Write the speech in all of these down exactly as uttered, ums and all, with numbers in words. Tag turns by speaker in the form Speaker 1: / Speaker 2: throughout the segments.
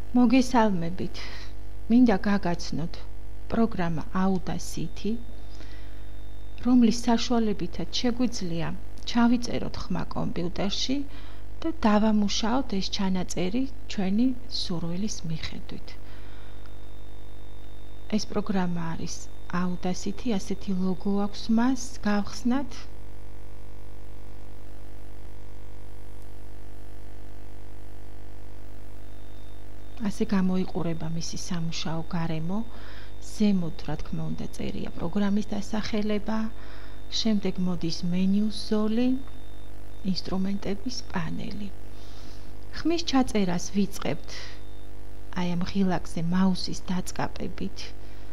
Speaker 1: მოგესალმებით. მინდა გაგაცნოთ პროგრამა Audacity, რომლის საშუალებითაც შეგვიძლია ჩავიწეროთ ხმა კომპიუტერში და დავამუშაოთ ეს ჩანაწერი ჩვენი სურვილის მიხედვით. ეს პროგრამა არის Audacity, ასეთი ლოგო აქვს მას, გავხსნათ. ასე გამოიყურება მისი სამუშაო გარემო, ზემოთ, რა თქმა უნდა, წერია პროგრამის დასახელება, შემდეგ მოდის მენიუს ზოლი, ინსტრუმენტების პანელი. ხმის ჩაწერას ვიწყებთ აი ამ ღილაკზე მაუსის დაწყაპებით.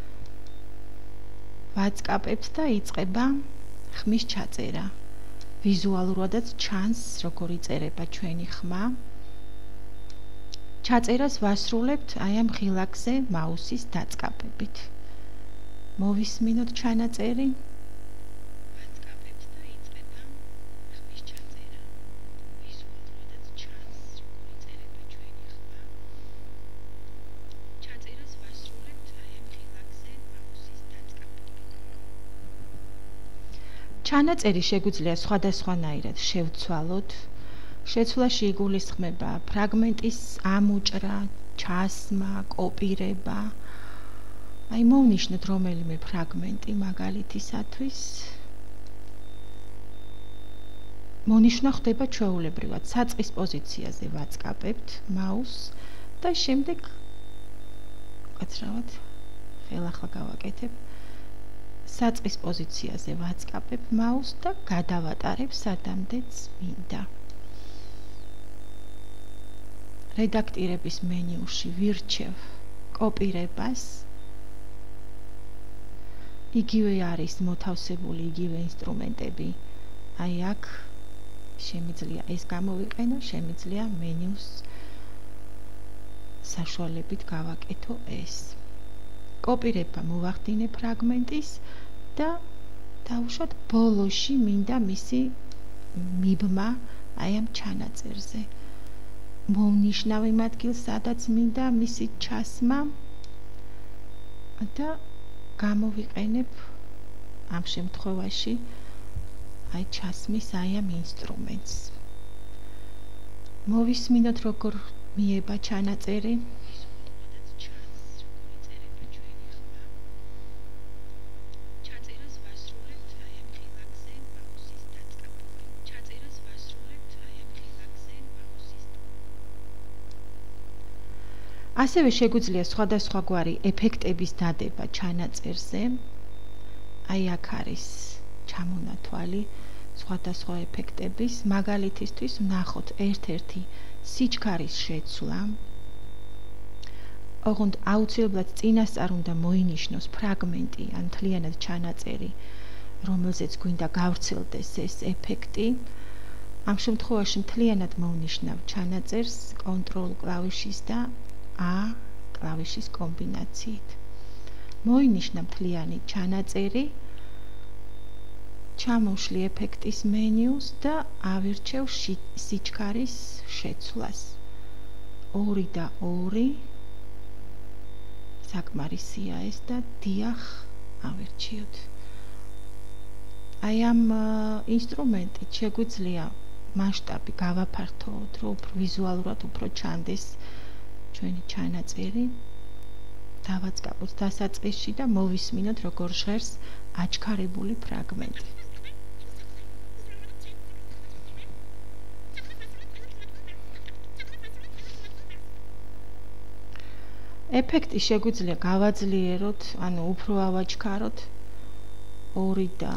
Speaker 1: ვაწყაპებთ და იწყება ხმის ჩაწერა. ვიზუალურადაც ჩანს, როგორ იწერება ჩვენი ხმა. ჩაწერას ვასრულებთ აი ამ ღილაკზე მაუსის დაწყაპებით. მოვისმინოთ ჩანაწერი. ვაწყაპებთ და იწყება ხმის ჩაწერა. ვიზუალურადაც ჩანს, როგორ იწერება ჩვენი ხმა. ჩაწერას ვასრულებთ აი ამ ღილაკზე მაუსის დაწყაპებით. ჩანაწერი შეგვიძლია სხვადასხვანაირად შევცვალოთ. შეცვლაში იგულისხმება ფრაგმენტის ამოჭრა, ჩასმა, კოპირება. აი მოვნიშნოთ რომელიმე ფრაგმენტი მაგალითისათვის. მონიშნა ხდება ჩვეულებრივად საწყის პოზიციაზე ვაწყაპებთ მაუსს და შემდეგ კაცრავად ხელახლა გავაკეთებ. საწყის პოზიციაზე ვაწყაპებ მაუსს და გადავატარებ სადამდეც მინდა. რედაქტირების მენიუში ვირჩევ კოპირებას. იგივე არის მოთავსებული იგივე ინსტრუმენტები. აი აქ შემიძლია ეს გამოვიყენო, შემიძლია მენიუს საშუალებით გავაკეთო ეს. კოპირება მოვახდინე ფრაგმენტის და დავუშვათ ბოლოში მინდა მისი მიბმა აი ამ ჩანაწერზე. მოვნიშნავ იმ ადგილს, სადაც მინდა მისი ჩასმა და გამოვიყენებ ამ შემთხვევაში აი ჩასმის აი ამ ინსტრუმენტს. მოვისმინოთ როგორ მიება ჩანაწერი. ასევე შეგვიძლია სხვადასხვაგვარი ეფექტების დადება ჩანაწერზე. აი აქ არის ჩამონათვალი სხვადასხვა ეფექტების. მაგალითისთვის ვნახოთ ერთ-ერთი სიჩქარის შეცვლა. ოღონდ აუცილებლად წინასწარ უნდა მოინიშნოს ფრაგმენტი ან მთლიანად ჩანაწერი, რომელზეც გვინდა გავრცელდეს ეს ეფექტი. ამ შემთხვევაში მთლიანად მოვნიშნავ ჩანაწერს კონტროლ კლავიშის და A კლავიშის კომბინაციით. მოინიშნა მთლიანი ჩანაწერი, ჩამოშლი ეფექტის მენიუს და ავირჩევ სიჩქარის შეცვლას. ორი და ორი საკმარისია ეს და დიახ ავირჩიოთ. აი ამ ინსტრუმენტით შეგვიძლია მასშტაბი გავაფართოვოთ, რომ უფრო ვიზუალურად უფრო ჩანდეს ჩვენი ჩანაწერი. დავაწყაპოთ დასაწყისში და მოვისმინოთ როგორ ჟღერს აჩქარებული ფრაგმენტი. ეფექტი შეგვიძლია გავაძლიეროთ, ანუ უფრო ავაჩქაროთ. ორი და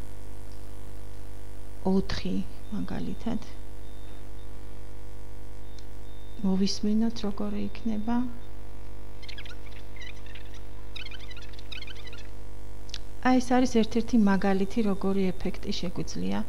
Speaker 1: ოთხი მაგალითად. მოვისმინოთ როგორი იქნება. აი ეს არის ერთ-ერთი მაგალითი, როგორი ეფექტი შეგვიძლია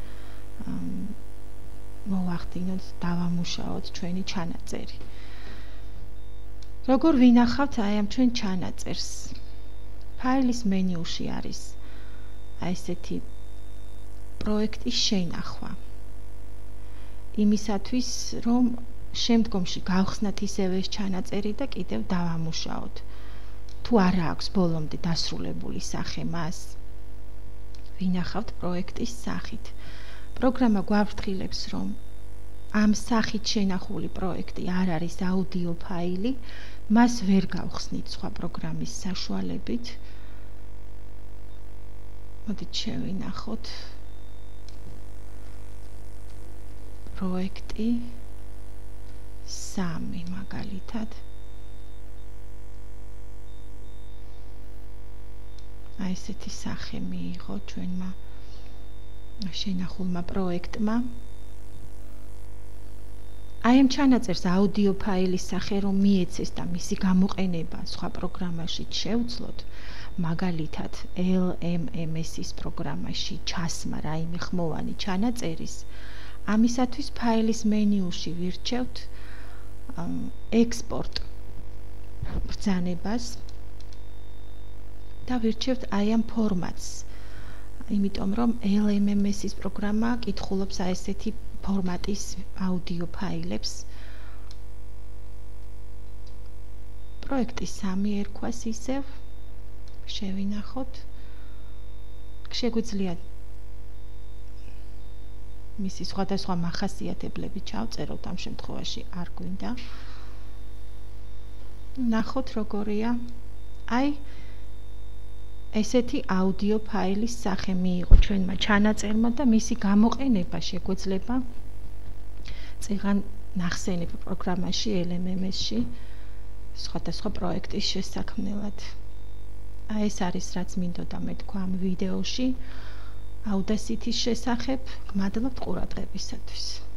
Speaker 1: მოვახდინოთ, დავამუშაოთ ჩვენი ჩანაწერი. როგორ ვინახავთ აი ამ ჩვენ ჩანაწერს. ფაილის მენიუში არის აი ესეთი პროექტის შენახვა. იმისათვის, რომ შემდგომში გავხსნათ ისევ ეს ჩანაწერი და კიდევ დავამუშაოთ. თუ არა აქვს ბოლომდე დასრულებული სახე მას, ვინახავთ პროექტის სახით. პროგრამა გვაფრთხილებს, რომ ამ სახით შენახული პროექტი არ არის აუდიო ფაილი, მას ვერ გავხსნით სხვა პროგრამის საშუალებით. მოდით შევინახოთ პროექტი სამი მაგალითად. აი ესეთი სახე მიიღო ჩვენმა შენახულმა პროექტმა. აი ამ ჩანაწერს აუდიო ფაილის სახე რომ მიეცეს და მისი გამოყენება სხვა პროგრამაში შევძლოთ, მაგალითად ელ ემ ემ ეს-ის პროგრამაში ჩასმა რაიმე ხმოვანი ჩანაწერის, ამისათვის ფაილის მენიუში ვირჩევთ ექსპორტ ბრძანებას და ვირჩევთ აი ამ ფორმატს, იმიტომ რომ ელ ემ ემ ეს-ის პროგრამა კითხულობს აი ესეთი ფორმატის აუდიო ფაილებს. პროექტი სამი ერქვას ისევ, შევინახოთ. შეგვიძლია მისი სხვადასხვა მახასიათებლები ჩავწეროთ, ამ შემთხვევაში არ გვინდა. ნახოთ როგორია. აი ესეთი აუდიო ფაილის სახე მიიღო ჩვენმა ჩანაწერმა და მისი გამოყენება შეგვეძლება წიღან ნახსენებ პროგრამაში ელ ემ ემ ეს-ში სხვადასხვა პროექტის შესაქმნელად. აი ეს არის რაც მინდოდა მე თქვა ამ ვიდეოში Audacity-ის შესახებ. გმადლობთ ყურადღებისათვის.